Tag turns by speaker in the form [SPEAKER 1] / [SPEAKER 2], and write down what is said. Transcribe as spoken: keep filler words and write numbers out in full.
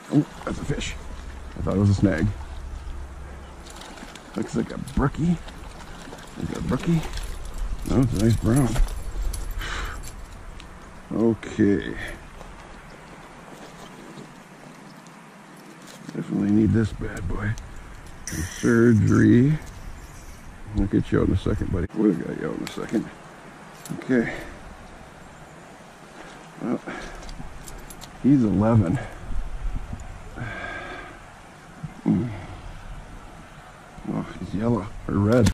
[SPEAKER 1] Oh, that's a fish. I thought it was a snag. Looks like a brookie. Like a brookie. No, it's a nice brown. Okay. Definitely need this bad boy. Some surgery. I'll get you out in a second, buddy. We'll get you out in a second. Okay. Well, he's eleven. Mm. Oh, he's yellow or red.